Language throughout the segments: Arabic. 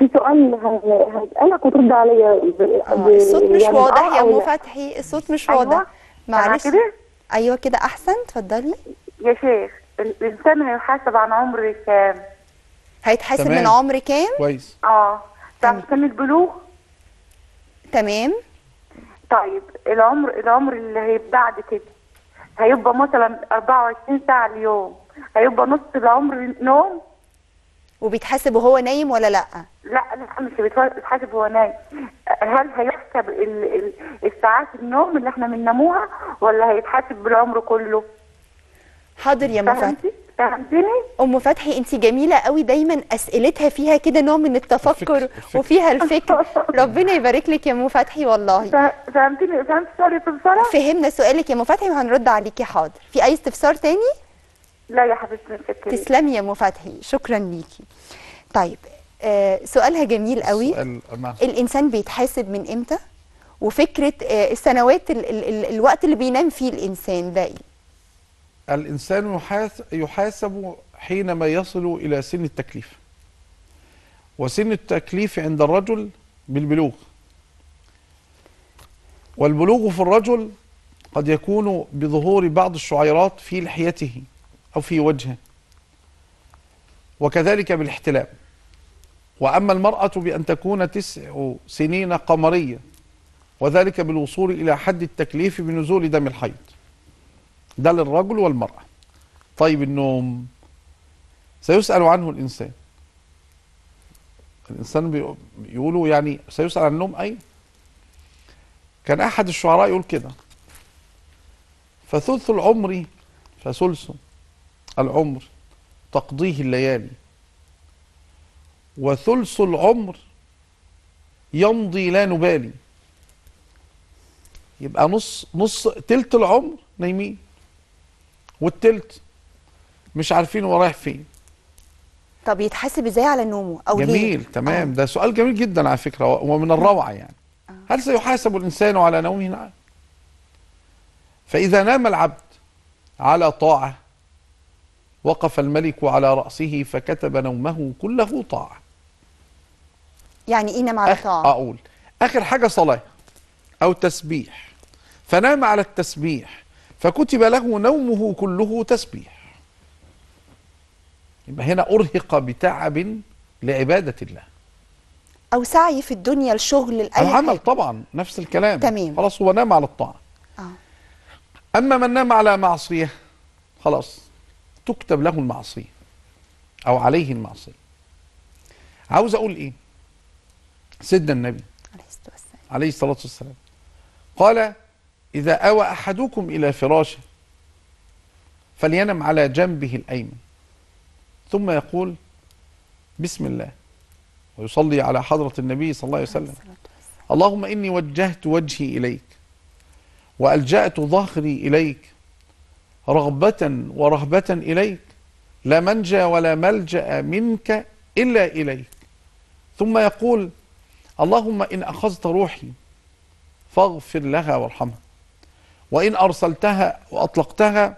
في سؤال هسألك وترد عليا الصوت مش يعني واضح يا أو ام لا. فتحي، الصوت مش أيوة. واضح. معلش. كده ايوه كده احسن، اتفضلي. يا شيخ، الإنسان هيحاسب عن عمر كام؟ هيتحاسب من تمام. عمر كام؟ كويس. بعد سن البلوغ. تمام. طيب العمر اللي هيبقى بعد كده هيبقى مثلا 24 ساعة اليوم، هيبقى نص العمر نوم؟ وبيتحاسب وهو نايم ولا لا؟ لا مش بيتحاسب هو نايم. هل هيحسب الساعات النوم اللي احنا بنناموها ولا هيتحاسب بالعمر كله؟ حاضر يا ام فتحي. فهمتني؟ ام فتحي انت جميله قوي، دايما اسئلتها فيها كده نوع من التفكر وفيها الفكر. ربنا يبارك لك يا ام فتحي والله. فهمتني؟ فهمت سؤالي بصراحه؟ فهمنا سؤالك يا ام فتحي وهنرد عليكي. حاضر. في اي استفسار تاني؟ لا يا حبيبتي متشكرة. تسلمي يا ام فتحي، شكرا ليكي. طيب سؤالها جميل قوي. الانسان بيتحاسب من امتى؟ وفكره السنوات الوقت اللي بينام فيه الانسان ده ايه؟ الإنسان يحاسب حينما يصل إلى سن التكليف، وسن التكليف عند الرجل بالبلوغ، والبلوغ في الرجل قد يكون بظهور بعض الشعيرات في لحيته أو في وجهه، وكذلك بالاحتلام. وأما المرأة بأن تكون 9 سنين قمرية، وذلك بالوصول إلى حد التكليف بنزول دم الحيض. ده للرجل والمرأة. طيب النوم سيسأل عنه الإنسان. بيقولوا يعني سيسأل عن النوم. أي كان أحد الشعراء يقول كده: فثلث العمر فثلث العمر تقضيه الليالي، وثلث العمر يمضي لا نبالي. يبقى نص تلت العمر نايمين، والتلت مش عارفين هو رايح فين. طب يتحاسب ازاي على نومه او جميل ليه؟ جميل. تمام. ده سؤال جميل جدا على فكرة، ومن الروعة يعني. هل سيحاسب الإنسان على نومه؟ نعم. فإذا نام العبد على طاعة وقف الملك على رأسه فكتب نومه كله طاعة. يعني ايه نام على طاعة؟ أقول آخر حاجة صلاة أو تسبيح، فنام على التسبيح فكتب له نومه كله تسبيح. يبقى هنا أرهق بتعب لعبادة الله، أو سعي في الدنيا، الشغل، لأي العمل حاجة. طبعا نفس الكلام. تمام. خلاص هو نام على الطاعة. أما من نام على معصية خلاص تكتب له المعصية أو عليه المعصية. عاوز أقول إيه؟ سيدنا النبي عليه الصلاة والسلام قال: إذا أوى أحدكم إلى فراشه فلينم على جنبه الأيمن، ثم يقول بسم الله، ويصلي على حضرة النبي صلى الله عليه وسلم: اللهم إني وجهت وجهي إليك وألجأت ظهري إليك رغبة ورهبة إليك، لا منجى ولا ملجأ منك إلا إليك. ثم يقول: اللهم إن أخذت روحي فاغفر لها وارحمها، وإن أرسلتها وأطلقتها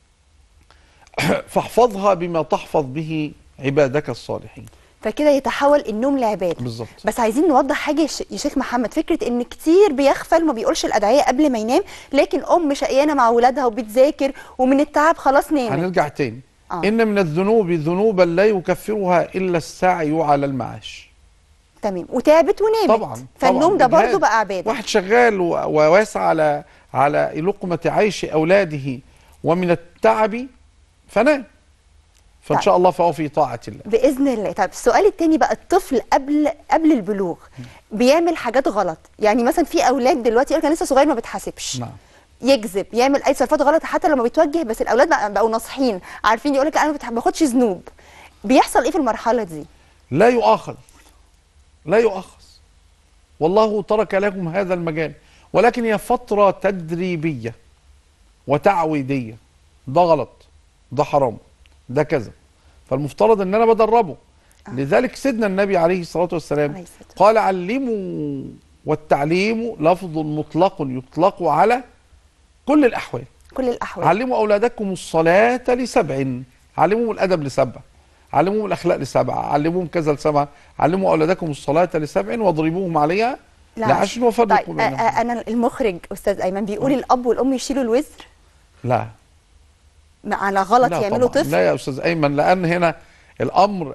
فاحفظها بما تحفظ به عبادك الصالحين. فكده يتحول النوم لعباده. بالظبط. بس عايزين نوضح حاجه يا شيخ محمد، فكره ان كتير بيغفل ما بيقولش الادعيه قبل ما ينام، لكن شقيانه مع ولادها وبتذاكر ومن التعب خلاص نامت. هنرجع تاني. إن من الذنوب ذنوبا لا يكفرها إلا السعي على المعاش. تمام. وتعبت ونامت طبعا. فالنوم ده برضه بقى عباده. واحد شغال وواسع على لقمة عيش أولاده ومن التعب فنام، فإن شاء الله فهو في طاعة الله بإذن الله. طيب السؤال التاني بقى، الطفل قبل البلوغ بيعمل حاجات غلط، يعني مثلا في أولاد دلوقتي يقول لك أنا لسه صغير ما بتحاسبش. نعم. يكذب، يعمل أي تصرفات غلط حتى لما بيتوجه، بس الأولاد بقوا ناصحين عارفين يقول لك أنا ما باخدش ذنوب. بيحصل إيه في المرحلة دي؟ لا يؤاخذ، لا يؤاخذ، والله ترك لهم هذا المجال، ولكن هي فترة تدريبية وتعويدية. ده غلط، ده حرام، ده كذا، فالمفترض ان انا بدربه. لذلك سيدنا النبي عليه الصلاة والسلام قال: علموا، والتعليم لفظ مطلق يطلق على كل الأحوال. كل الأحوال. علموا أولادكم الصلاة ل7، علموا الأدب ل7، علموهم الاخلاق لسبعه، علموهم كذا لسبعه، علموا اولادكم الصلاه لسبع واضربوهم عليها لعشر وفرقوا طيب بينهم. انا المخرج استاذ ايمن بيقول الاب والام يشيلوا الوزر؟ لا على غلط لا يعملوا طبعا. طفل؟ لا يا استاذ ايمن، لان هنا الامر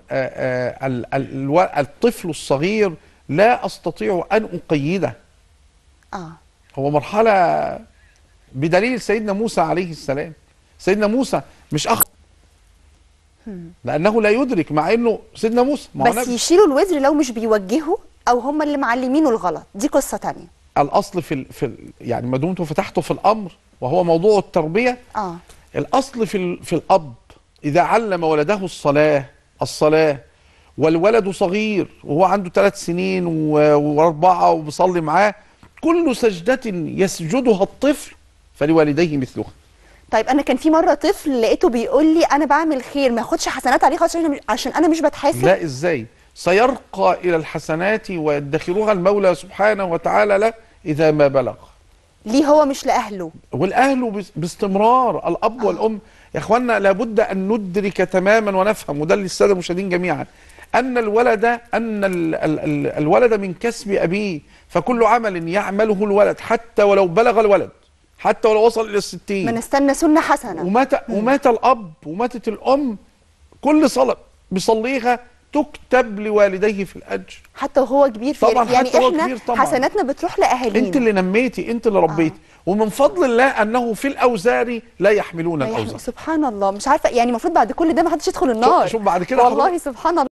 الطفل الصغير لا استطيع ان اقيده. هو مرحله، بدليل سيدنا موسى عليه السلام. سيدنا موسى مش لانه لا يدرك، مع انه سيدنا موسى بس يشيلوا الوزر لو مش بيوجهوا او هم اللي معلمينه الغلط، دي قصه ثانيه. الاصل يعني ما دمت فتحته في الامر وهو موضوع التربيه، الاصل في الاب اذا علم ولده الصلاه والولد صغير وهو عنده 3 سنين و4 وبيصلي معاه، كل سجدة يسجدها الطفل فلوالديه مثلها. طيب انا كان في مره طفل لقيته بيقول لي انا بعمل خير ما اخدش حسنات عليه خالص عشان انا مش بتحاسب. لا، ازاي؟ سيرقى الى الحسنات ويدخرها المولى سبحانه وتعالى له اذا ما بلغ. ليه هو مش لاهله؟ والاهل باستمرار، الاب والام يا اخوانا لابد ان ندرك تماما ونفهم، وده للساده المشاهدين جميعا، ان الولد من كسب ابيه، فكل عمل يعمله الولد حتى ولو بلغ الولد، حتى ولو وصل الى 60، من استنى سنه حسنه. ومات الاب وماتت الام، كل صلاه بيصليها تكتب لوالديه في الاجر حتى وهو كبير. طبعا يعني حتى احنا كبير طبعا. حسناتنا بتروح لاهالينا. انت اللي نميتي، انت اللي ربيتي. ومن فضل الله انه في الاوزار لا يحملون الاوزار. سبحان الله. مش عارفه يعني المفروض بعد كل ده ما حدش يدخل النار. شوف بعد كده والله سبحان الله.